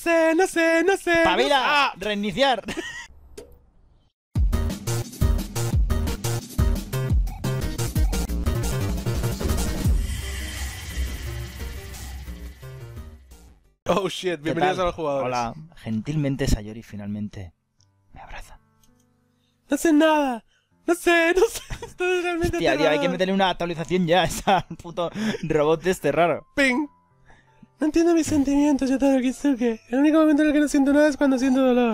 sé, no sé, no sé. ¡Pabila! ¡Ah! ¡Reiniciar! Oh shit, bienvenidos a los jugadores. Hola, gentilmente Sayori finalmente me abraza. No sé nada. No sé, no sé. Esto es realmente Hostia, tío, hay que aterrador. meterle una actualización ya a ese puto robot este raro. Ping. No entiendo mis sentimientos, Yotaro Kisuke. El único momento en el que no siento nada es cuando siento dolor.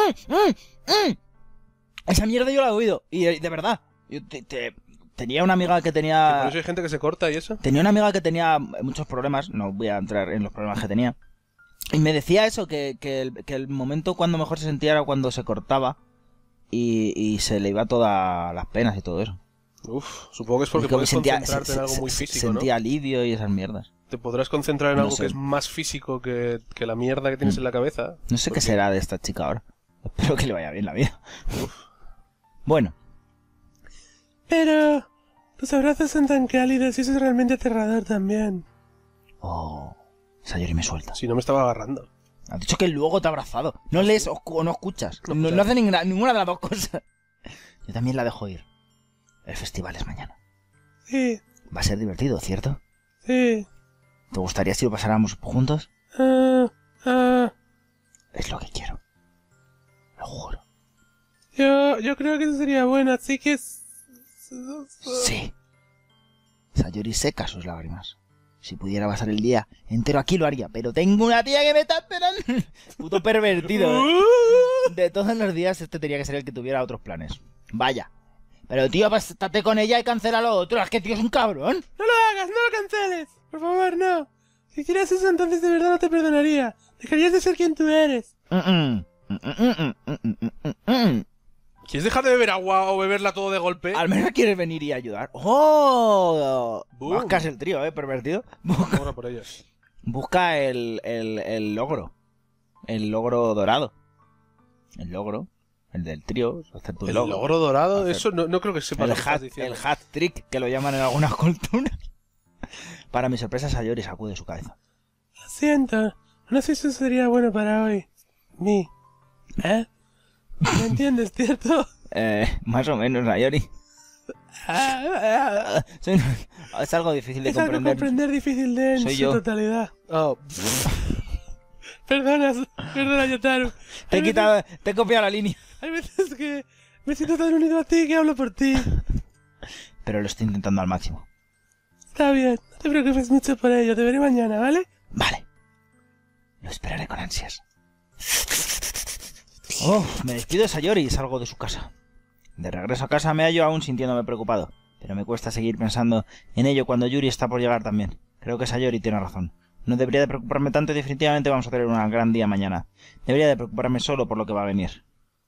Esa mierda yo la he oído. Y de verdad. Yo tenía una amiga que tenía... ¿Por eso hay gente que se corta y eso? Tenía una amiga que tenía muchos problemas. No voy a entrar en los problemas que tenía. Y me decía eso, que el momento cuando mejor se sentía era cuando se cortaba. Y se le iba todas las penas y todo eso. Uf, supongo que es porque Y como puedes concentrarte en algo muy físico, ¿no? Sentía alivio y esas mierdas. Te podrás concentrar en No algo sé. que es más físico que la mierda que tienes en la cabeza. No sé qué será de esta chica ahora. Espero que le vaya bien la vida. Bueno. Pero tus abrazos son tan cálidos y eso es realmente aterrador también. Oh, Sayori me suelta. Si no me estaba agarrando. Has dicho que luego te ha abrazado. No lees o no escuchas. No hace ninguna de las dos cosas. Yo también la dejo ir. El festival es mañana. Sí, Va a ser divertido, ¿cierto? sí. ¿Te gustaría si lo pasáramos juntos? Es lo que quiero. Lo juro. Yo creo que eso sería bueno, así que... Sí. Sayori seca sus lágrimas. Si pudiera pasar el día entero aquí lo haría, pero tengo una tía que me está esperando. Puto pervertido. De todos los días este tenía que ser el que tuviera otros planes. Vaya. Pero tío, estate con ella y cancela lo otro. Es que tío es un cabrón. No lo hagas, no lo canceles. Por favor, no. Si hicieras eso, entonces de verdad no te perdonaría. Dejarías de ser quien tú eres. ¿Quieres dejar de beber agua o beberla todo de golpe? Al menos quieres venir y ayudar. ¡Oh! Boom. Buscas el trío, pervertido. Vamos a por ellos. Busca el logro. El logro dorado. El logro. El del trío. Hacer tu ¿El logro. logro dorado? Hacer- Eso no creo que sepa lo que estás diciendo. El hat trick, que lo llaman en algunas culturas. Para mi sorpresa, Sayori sacude su cabeza. Lo siento. No sé si eso sería bueno para hoy. ¿Eh? ¿Me entiendes, cierto? Más o menos, Sayori. Es algo difícil de Es algo comprender difícil de en Soy su yo. totalidad. Oh. Perdona, Yotaro. Te he copiado la línea. Hay veces que me siento tan unido a ti que hablo por ti. Pero lo estoy intentando al máximo. Está bien, no te preocupes mucho por ello. Te veré mañana, ¿vale? Vale. Lo esperaré con ansias. Oh, me despido de Sayori y salgo de su casa. De regreso a casa me hallo aún sintiéndome preocupado, pero me cuesta seguir pensando en ello cuando Yuri está por llegar también. Creo que Sayori tiene razón. No debería de preocuparme tanto y definitivamente vamos a tener un gran día mañana. Debería de preocuparme solo por lo que va a venir.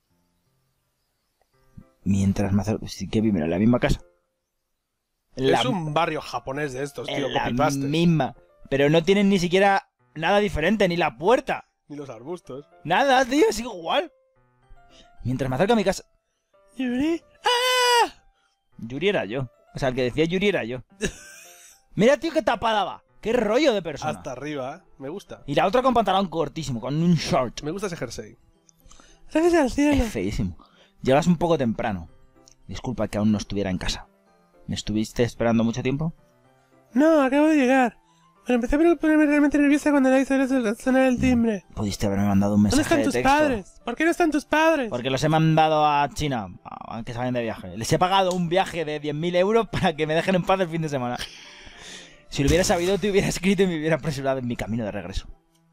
Mientras me acerco... Sí, que viven en la misma casa. Es un barrio japonés de estos, tío, En la copy-paste. misma. Pero no tienen ni siquiera nada diferente, ni la puerta. Ni los arbustos. Nada, tío, es igual. Mientras me acerco a mi casa... ¿Yuri? ¡Ah! Yuri era yo. O sea, el que decía Yuri era yo. Mira, tío, qué tapada va. Qué rollo de persona. Hasta arriba, ¿eh? Me gusta. Y la otra con pantalón cortísimo, con un short. Me gusta ese jersey. Gracias al cielo. Es feísimo. Llegas un poco temprano. Disculpa que aún no estuviera en casa. ¿Me estuviste esperando mucho tiempo? No, acabo de llegar. Pero empecé a ponerme realmente nerviosa cuando le hice sonar el timbre. Pudiste haberme mandado un ¿Dónde mensaje están de tus texto. padres? ¿Por qué no están tus padres? Porque los he mandado a China, aunque salen de viaje. Les he pagado un viaje de 10.000 euros para que me dejen en paz el fin de semana. Si lo hubiera sabido, te hubiera escrito y me hubiera apresurado en mi camino de regreso.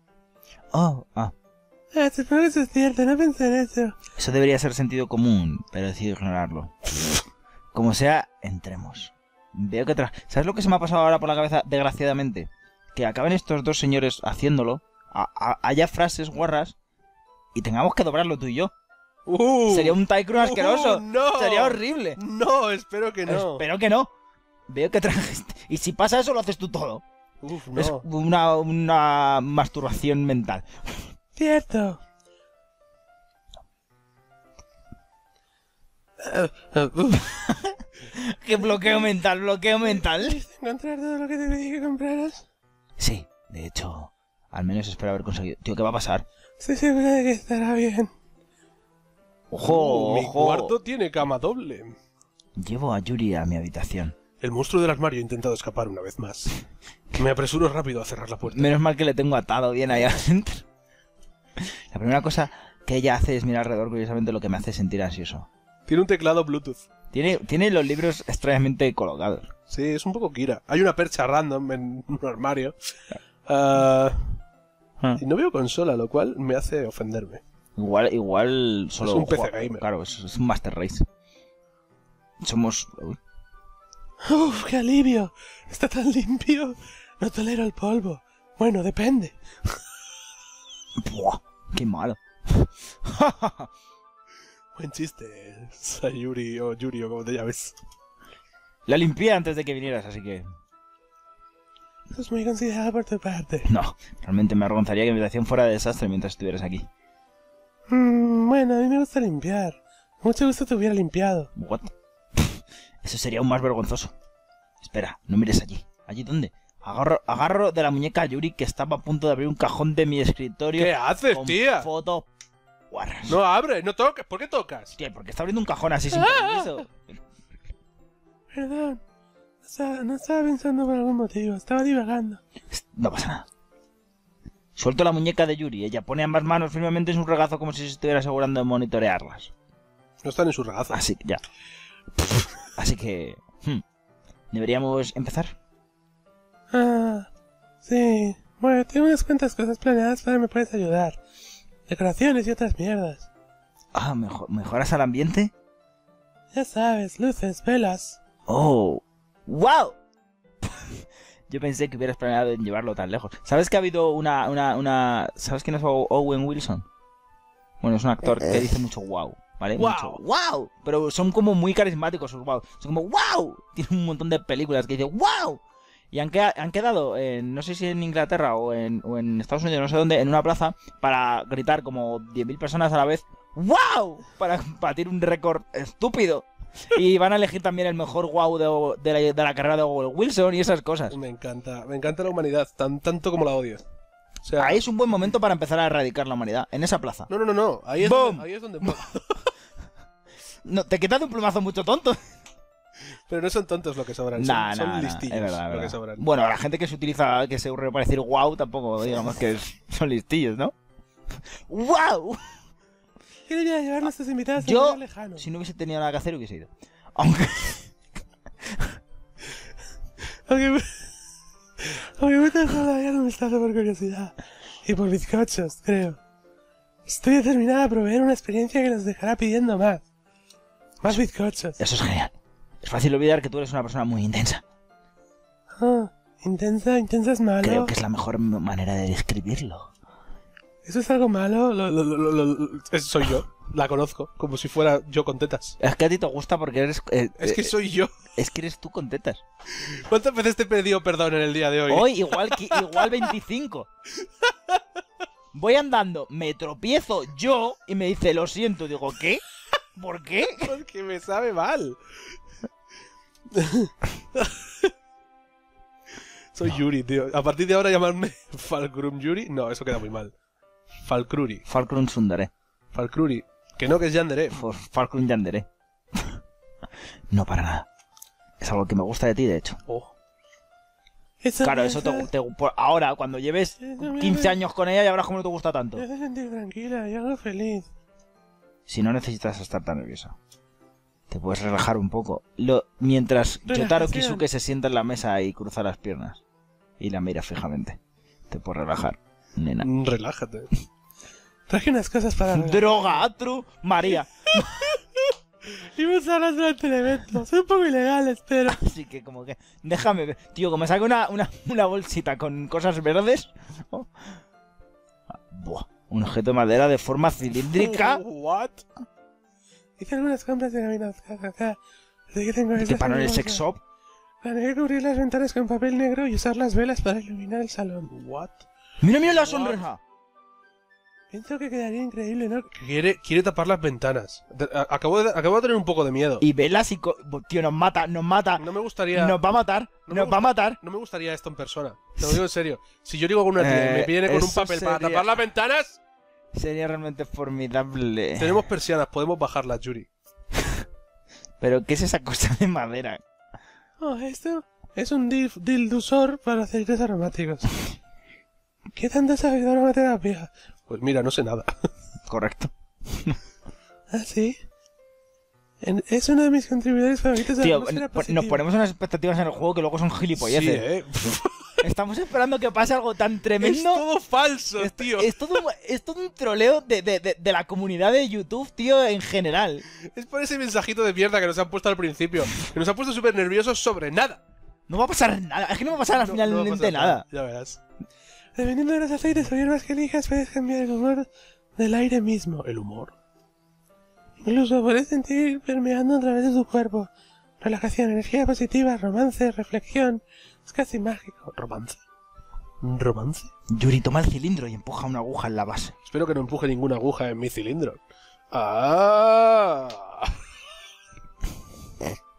Supongo que eso es cierto, no pensé en eso. Eso debería ser sentido común, pero decido ignorarlo. Como sea, entremos. Veo que ¿sabes lo que se me ha pasado ahora por la cabeza, desgraciadamente? Que acaben estos dos señores haciéndolo, haya frases guarras, y tengamos que doblarlo tú y yo. Sería un Tycoon asqueroso. No. Sería horrible. No, espero que no. Espero que no. Veo que trajiste... Y si pasa eso, lo haces tú todo. Uf, no. Es una masturbación mental. Cierto. ¡Qué bloqueo mental, bloqueo mental! ¿Pudiste encontrar todo lo que te pedí que compraras? Sí, de hecho, Al menos espero haber conseguido... Tío, ¿qué va a pasar? Estoy segura de que estará bien. ¡Ojo, Mi ojo! cuarto tiene cama doble. Llevo a Yuri a mi habitación. El monstruo del armario ha intentado escapar una vez más. Me apresuro rápido a cerrar la puerta. Menos mal que le tengo atado bien ahí adentro. La primera cosa que ella hace es mirar alrededor, curiosamente, lo que me hace sentir ansioso. Tiene un teclado Bluetooth. Tiene los libros extrañamente colocados. Sí, es un poco Kira. Hay una percha random en un armario. Y no veo consola, lo cual me hace ofenderme. Igual solo... Es un PC gamer. Claro, es un Master Race. Somos... ¡Uf, qué alivio! Está tan limpio. No tolero el polvo. Bueno, depende. ¡Buah! ¡Qué malo! Buen chiste, Sayuri o Yuri o como te llames. La limpié antes de que vinieras, así que... Eso es muy considerado por tu parte. No, realmente me avergonzaría que mi habitación fuera de desastre mientras estuvieras aquí. Bueno, a mí me gusta limpiar. Mucho gusto te hubiera limpiado. ¿What? Eso sería aún más vergonzoso. Espera, no mires allí. ¿Allí dónde? Agarro de la muñeca a Yuri, que estaba a punto de abrir un cajón de mi escritorio. ¿Qué haces, con tía? Fotos guarras. No abre, no toques. ¿Por qué tocas? Tía, ¿por qué está abriendo un cajón así sin permiso? Perdón. No estaba pensando por algún motivo. Estaba divagando. No pasa nada. Suelto la muñeca de Yuri. Ella pone ambas manos firmemente en su regazo como si se estuviera asegurando de monitorearlas. No están en su regazo. Así que ya. Así que... ¿Deberíamos empezar? Sí. Bueno, tengo unas cuantas cosas planeadas para que me puedes ayudar. Decoraciones y otras mierdas. ¿Mejoras al ambiente? Ya sabes, luces, velas. ¡Oh! ¡Wow! Yo pensé que hubieras planeado en llevarlo tan lejos. ¿Sabes que ha habido una... ¿Sabes quién es Owen Wilson? Bueno, es un actor que dice mucho wow, ¿vale? Wow. Mucho wow. Pero son como muy carismáticos sus wow. Son como wow. Tiene un montón de películas que dicen wow. Y han quedado, no sé si en Inglaterra o en Estados Unidos, no sé dónde, en una plaza para gritar como 10.000 personas a la vez ¡wow! Para batir un récord estúpido. Y van a elegir también el mejor wow de la carrera de Owen Wilson y esas cosas. Me encanta la humanidad, tanto como la odio. O sea, Ahí es un buen momento para empezar a erradicar la humanidad, en esa plaza. No. Ahí es donde No, te quitas de un plumazo mucho tonto. Pero no son tontos lo que sobran, son listillos es verdad, lo que sobran. Bueno, la gente que se utiliza, que se urge para decir wow, tampoco digamos que son listillos, ¿no? ¡Wow! Quería llevar a nuestros invitados a un Yo, lugar lejano. si no hubiese tenido nada que hacer, hubiese ido. Aunque me todavía no me está por curiosidad. Y por bizcochos, creo. Estoy determinada a proveer una experiencia que nos dejará pidiendo más. Más bizcochos. eso es genial. Es fácil olvidar que tú eres una persona muy intensa. Intensa es malo. Creo que es la mejor manera de describirlo. ¿Eso es algo malo? Eso soy yo. La conozco, como si fuera yo con tetas. Es que a ti te gusta porque eres... Es que soy yo. Es que eres tú con tetas. ¿Cuántas veces te he pedido perdón en el día de hoy? Hoy igual 25. Voy andando, me tropiezo yo y me dice, lo siento. Digo, ¿qué? ¿Por qué? Porque me sabe mal. Soy Yuri, tío. A partir de ahora llamarme Falkrum Yuri. No, eso queda muy mal. Falkruri. Falkrum Sundare. Falkruri. Que no, que es Yandere. Falkrum Yandere. No, para nada. Es algo que me gusta de ti, de hecho. Oh. Claro, eso ahora, cuando lleves 15 años con ella, ya verás cómo no te gusta tanto. Me hace sentir tranquila y algo feliz. Si no necesitas estar tan nerviosa, te puedes relajar un poco. Mientras Yotaro Kisuke se sienta en la mesa y cruza las piernas y la mira fijamente. Te puedes relajar, nena. Relájate. Traje unas cosas para relajar. ¡Droga, Atru! María. Iba a usarlas durante el evento. Son un poco ilegales, pero... Así que como que... Déjame ver. Tío, que me saque una bolsita con cosas verdes. Oh. Buah. Un objeto de madera de forma cilíndrica. ¿What? Hice algunas compras de camino acá. Así que tengo ¿Qué para en el sex shop? Planeé cubrir las ventanas con papel negro y usar las velas para iluminar el salón. ¿What? ¡Mira la sonrisa! Pienso que quedaría increíble, ¿no? Quiere tapar las ventanas. Acabo de tener un poco de miedo. Y velas y... Tío, nos mata. No me gustaría... Nos va a matar, va a matar. No me gustaría esto en persona. Te lo digo en serio. Si yo digo con una tía y me viene con un papel para tapar las ventanas... Sería realmente formidable. Tenemos persianas, podemos bajarlas, Yuri. ¿Pero qué es esa cosa de madera? Oh, esto es un dildusor para aceites aromáticos. ¿Qué tanto sabes de aromaterapia? Pues mira, no sé nada. Correcto. ¿Ah, sí? Es uno de mis contribuidores favoritos de la atmósfera positiva. Nos ponemos unas expectativas en el juego que luego son gilipolleces. Sí, Estamos esperando que pase algo tan tremendo. Es todo falso, tío. Es todo un troleo de la comunidad de YouTube, tío, en general. Es por ese mensajito de mierda que nos han puesto al principio. Que nos han puesto súper nerviosos sobre nada. No va a pasar nada. Es que no va a pasar finalmente nada. Ya verás. Dependiendo de los aceites o hierbas que elijas, puedes cambiar el humor del aire mismo. ¿El humor? Incluso puedes sentir permeando a través de tu cuerpo. Relajación, energía positiva, romance, reflexión. Es casi mágico. ¿Romance? ¿Romance? Yuri, toma el cilindro y empuja una aguja en la base. Espero que no empuje ninguna aguja en mi cilindro. ¡Ah!